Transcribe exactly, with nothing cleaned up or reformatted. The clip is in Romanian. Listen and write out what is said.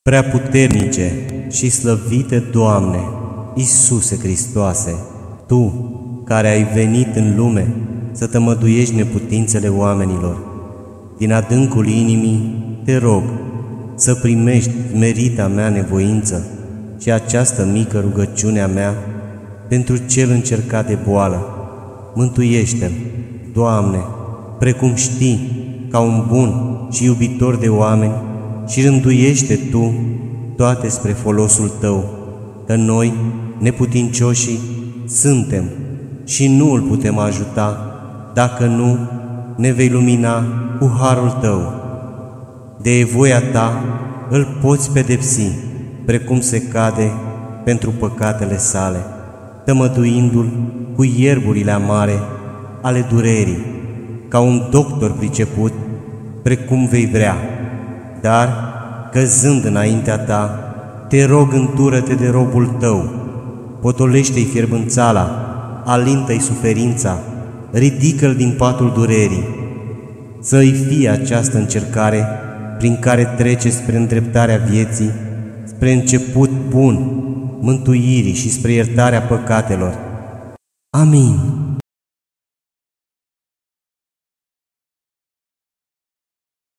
Prea puternice și slăvite Doamne, Iisuse Hristoase, Tu, care ai venit în lume să tămăduiești neputințele oamenilor, din adâncul inimii te rog să primești merita mea nevoință și această mică rugăciune a mea pentru cel încercat de boală. Mântuiește-l, Doamne, precum știi, ca un bun și iubitor de oameni, și rânduiește Tu toate spre folosul Tău, că noi, neputincioșii, suntem și nu îl putem ajuta dacă nu ne vei lumina cu harul Tău. De voia Ta îl poți pedepsi, precum se cade pentru păcatele sale, tămăduindu-l cu ierburile amare ale durerii, ca un doctor priceput, precum vei vrea. Dar, căzând înaintea Ta, te rog, întură-te de robul Tău, potolește-i fierbânțala, alintă-i suferința, ridică-l din patul durerii, să-i fie această încercare prin care trece spre îndreptarea vieții, spre început bun, mântuirii și spre iertarea păcatelor. Amin.